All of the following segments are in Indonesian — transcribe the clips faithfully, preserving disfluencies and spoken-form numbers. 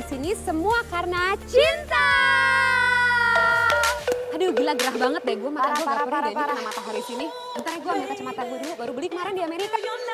sini semua karena cinta. Aduh gila gerah banget deh gue, mata gue gak perih deh ini kena matahari sini. Bentar ya gue ambil kacamata gue dulu, baru beli kemarin di Amerika.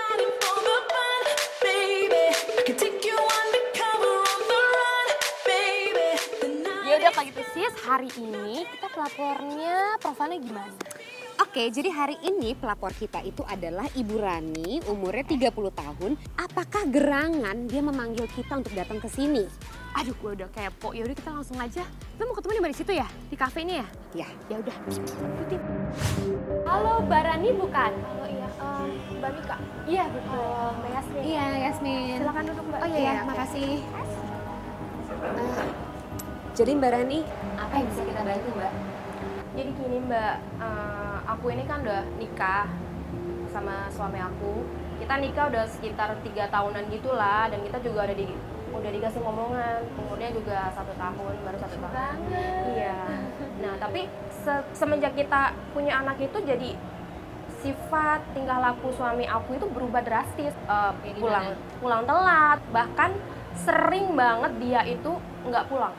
Ya udah kalau gitu sis, hari ini kita pelapornya profilnya gimana? Oke, jadi hari ini pelapor kita itu adalah Ibu Rani, umurnya tiga puluh tahun. Apakah gerangan dia memanggil kita untuk datang ke sini? Aduh, gue udah kepo. Ya udah kita langsung aja. Kita mau ketemu di situ ya? Di kafe ini ya? Ya. Ya udah. Halo, Mbak Rani bukan? Halo, iya. Uh, Mbak Mika? Iya, betul. Uh, Mbak Yasmin? Iya, Yasmin. Silakan duduk, Mbak. Oh iya, ya, makasih. Uh, jadi Mbak Rani, apa yang bisa kita bantu, Mbak? Jadi gini, Mbak. Uh, aku ini kan udah nikah sama suami aku. Kita nikah udah sekitar tiga tahunan gitulah, dan kita juga udah di udah dikasih ngomongan. Umurnya juga satu tahun, baru satu tahun. Banget. Iya. Nah, tapi se semenjak kita punya anak itu jadi sifat tingkah laku suami aku itu berubah drastis. Uh, pulang pulang telat, bahkan sering banget dia itu nggak pulang.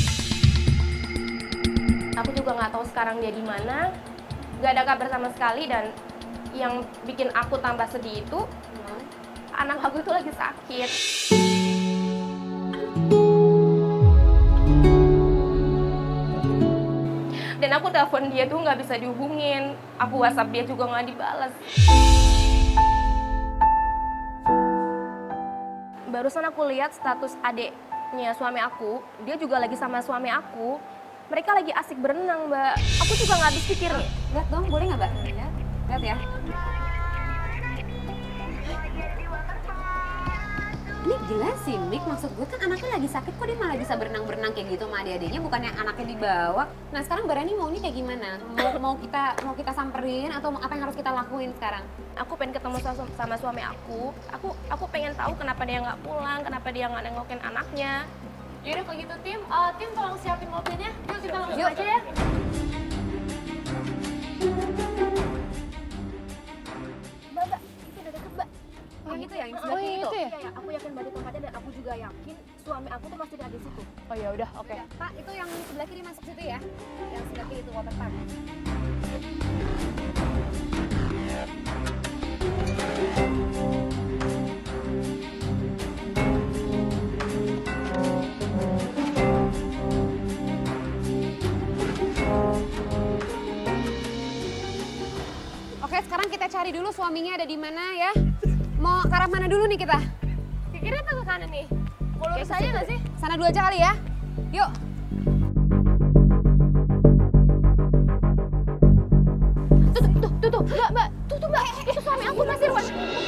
Aku juga nggak tahu sekarang dia di mana, nggak ada kabar sama sekali, dan yang bikin aku tambah sedih itu hmm. anak aku itu lagi sakit. Dan aku telepon dia tuh nggak bisa dihubungin, aku WhatsApp dia juga nggak dibalas. Barusan aku lihat status adiknya suami aku, dia juga lagi sama suami aku. Mereka lagi asik berenang, Mbak. Aku juga nggak habis pikir. Lihat dong, boleh nggak, Mbak? Lihat, lihat ya. Ini gila sih, Mik. Maksud gue kan anaknya lagi sakit, kok dia malah bisa berenang-berenang kayak gitu sama adik-adiknya, bukannya anaknya dibawa. Nah sekarang Mbak Rani mau ini kayak gimana? Mau, mau kita mau kita samperin atau apa yang harus kita lakuin sekarang? Aku pengen ketemu sama suami aku. Aku aku pengen tahu kenapa dia nggak pulang, kenapa dia nggak nengokin anaknya. Yaudah kalau gitu tim, uh, tim tolong siapin mobilnya. Yuk kita langsung Yuk. aja ya. Mbak, Mbak, itu udah deket, Mbak. Oh gitu ya, yang Oh, sebelah iya, kiri itu tuh? ya? Iya, ya, aku yakin banget tempatnya, dan aku juga yakin suami aku tuh masih ada di situ. Oh ya udah, oke. Ya, Pak, itu yang sebelah kiri masuk situ ya? Yang sebelah kiri itu water park. Oke, sekarang kita cari dulu suaminya ada di mana ya. Mau ke arah mana dulu nih kita? Ke kiri atau ke kanan nih? Mau lurus aja nggak sih? Sana dulu aja kali ya. Yuk. Tuh, tuh, tuh, tuh, tuh, Mbak, Mbak, tuh, tuh, Mbak, itu suami aku masih ruang.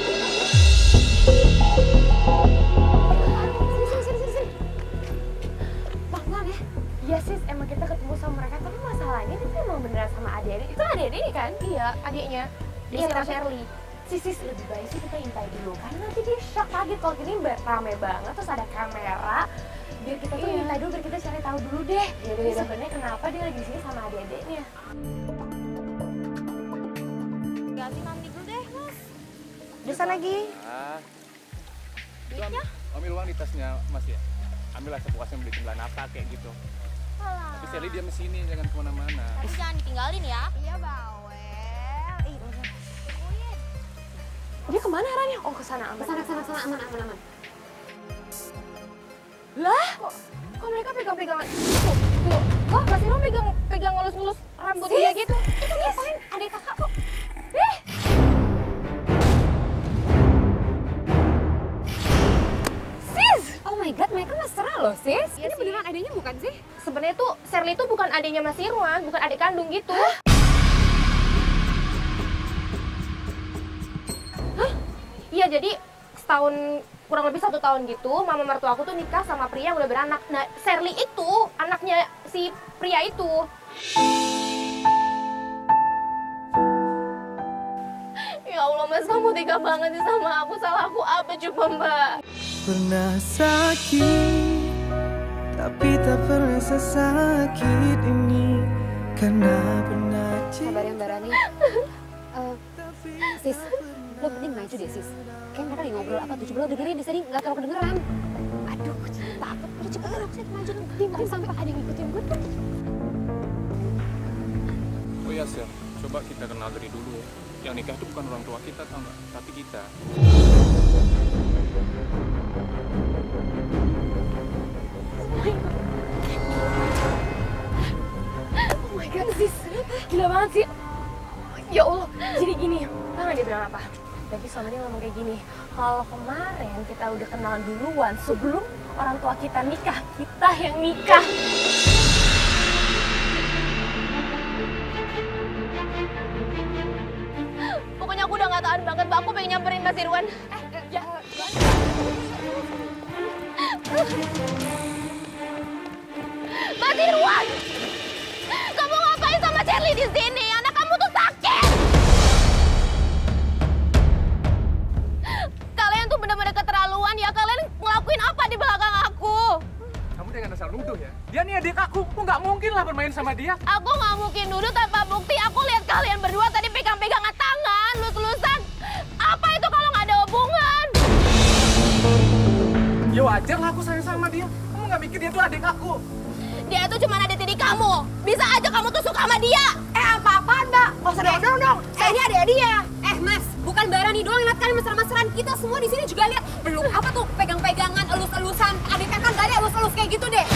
Sini, sini, sini, sini, sini. Pelan-pelan ya. Iya sis, emang kita ketemu sama mereka, tapi masalahnya itu emang beneran sama adik-adik. Itu adik-adik ini kan? Iya, adiknya. Dia sama Shirley. Sis, sis, lebih baik sih kita intai dulu, karena nanti dia shock kaget kalau gini rame banget, terus ada kamera. Biar kita tuh Iya. intai dulu, biar kita cari tahu dulu deh. Iya, Jadi iya. sebenarnya kenapa dia lagi di sini sama adik-adiknya. Ganti nanti dulu deh, Mas. Di sana lagi. Ah. Itu am ambil uang di tasnya Mas ya. Ambil lah sepuasnya beli cemilan apa kayak gitu. Alah. Tapi Sally diam di sini, jangan kemana-mana. Tapi jangan ditinggalin ya. Iya, bawel. Ih, udah. Dia kemana arahnya? Oh, ke sana aman. Sana, sana, sana, aman, aman, aman. Lah, kok, kok mereka pegang-pegang? Tuh, tuh. Kok Mas Irwan pegang pegang ngelus-ngelus rambut dia gitu? Itu ngapain? Adik kakak kok. Eh. Sis! Oh my god, mereka mesra loh, sis. Iya Ini sih. beneran adanya bukan sih? Sebenarnya tuh Shirley tuh bukan adiknya Mas Irwan, bukan adik kandung gitu. Hah? Iya, jadi setahun, kurang lebih satu tahun gitu, mama mertua aku tuh nikah sama pria yang udah beranak. Nah, Shirley itu anaknya si pria itu. Ya Allah, Mas, kamu tega banget sih sama aku. Salah aku apa coba, Mbak? Pernah sakit, tapi tak pernah sesakit ini. Karena pernah Sabar ya Mbak Rani. Eh, sis, lo penting maju deh sis. Kayak mereka lagi ngobrol apa tuh, coba lo dengerin di sini, nggak terlalu kedengeran. Aduh, cinta apa? Udah cepet. Sit, maju tim sampai ada yang ngikutin gue tuh. Oh iya Sil, coba kita kenal dari dulu ya. Yang nikah itu bukan orang tua kita tau nggak, tapi kita. Oh my god, sis, gila banget sih. Ya Allah, jadi gini, tau gak dia bilang apa? Tapi sama dia ngomong kayak gini, kalau kemarin kita udah kenalan duluan sebelum orang tua kita nikah, kita yang nikah. Pokoknya aku udah gak tahan banget, Mbak. Aku pengen nyamperin Mas Irwan. Eh, ya, Mas Irwan! Kamu ngapain sama Charlie di sini? Anak kamu tuh sakit! Kalian tuh bener-bener keterlaluan ya. Kalian ngelakuin apa di belakang aku? Kamu jangan asal nuduh ya. Dia nih adik aku, aku nggak mungkin lah bermain sama dia. Aku nggak mungkin nuduh tanpa bukti. Aku lihat kalian berdua tadi pegang-pegangan tangan, lus-lusan. Apa itu kalau nggak ada hubungan? Ya wajar lah aku sayang sama dia. Kamu nggak mikir dia tuh adik aku. Dia itu cuma ada di kamu. Bisa aja kamu tuh suka sama dia. eh apa-apaan mbak? Gak usah dong dong. Saya ini ada dia. Eh Mas, bukan Barani doang lihat kalian mesra-mesraan. Kita semua di sini juga lihat. Belum apa tuh pegang-pegangan, elus-elusan. Adiknya kan gak ada elus-elus kayak gitu deh.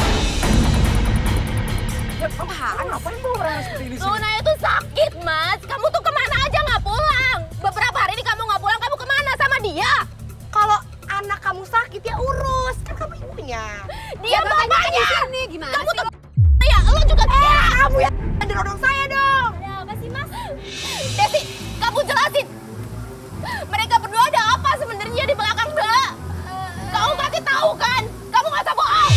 Apaan? Ngapain bawa orang seperti ini sih? Luna itu sakit, Mas. Kamu tuh kemana aja nggak pulang? Beberapa hari ini kamu nggak pulang, kamu kemana sama dia? Kalau anak kamu sakit ya urus, kan kamu ibunya. Dia bapaknya. Ini gimana Kamu sih? tuh ya, lo juga Eh, kamu ya dirodong saya dong. Ada apa sih, Mas? Desi, kamu jelasin. Mereka berdua ada apa sebenarnya di belakang Mbak? Kamu pasti tahu kan? Kamu nggak usah bohong.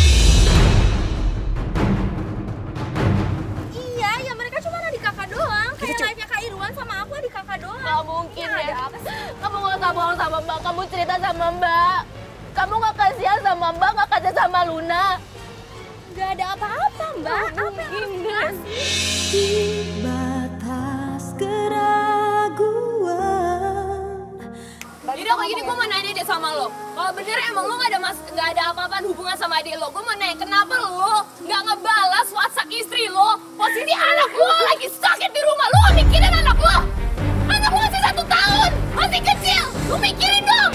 Iya, ya mereka cuma adik kakak doang. Kayak live-nya Kak Irwan sama aku adik kakak doang. Gak mungkin Iya, ya. ada apa sih? Kamu gak usah bohong sama Mbak. Kamu cerita sama Mbak. Kamu gak kasihan sama Mbak, gak kasihan sama Luna. Gak ada apa-apa mbak. Apa yang harus Di batas keraguan. Jadi kalau gini gue mau nanya deh sama lo. Kalau bener emang lo gak ada mas, gak ada apa-apaan hubungan sama adik lo. Gue mau nanya kenapa lo gak ngebalas WhatsApp istri lo? Posisi anak lo lagi sakit di rumah. Lo gak mikirin anak lo? Anak lo masih satu tahun, masih kecil. Lo mikirin dong.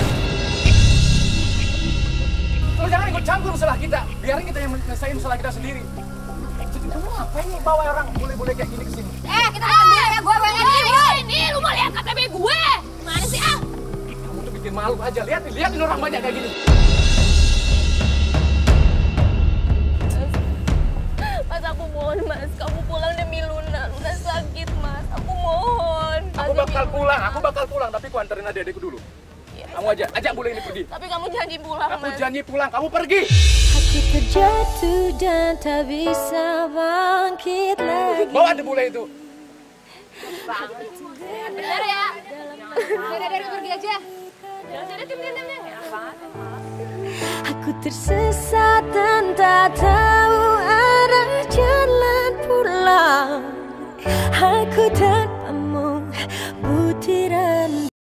Lo jangan ikut campur masalah kita. Biarin kita yang menyelesaikan masalah kita sendiri. Jadi kamu ngapain nih bawa orang boleh-boleh kayak gini ke sini? Eh kita makan dulu ya, gue pengen ini. Ini lo mau lihat K T P gue? Mana sih ah? Kamu tuh bikin malu aja. Lihat nih, lihat nih orang banyak kayak gini. Mas, aku mohon Mas, kamu pulang demi Luna. Luna sakit Mas, aku mohon. Aku bakal pulang, aku bakal pulang. Tapi aku anterin adik-adikku dulu. Kamu aja, ajak bule ini pergi. Tapi kamu janji pulang Aku Mas. janji pulang, kamu pergi. Aku terjatuh dan tak bisa bangkit lagi. Bawa adik bule itu. Bener ya? Udah dari pergi aja. Aku tersesat dan tak tahu arah jalan pulang. Aku tak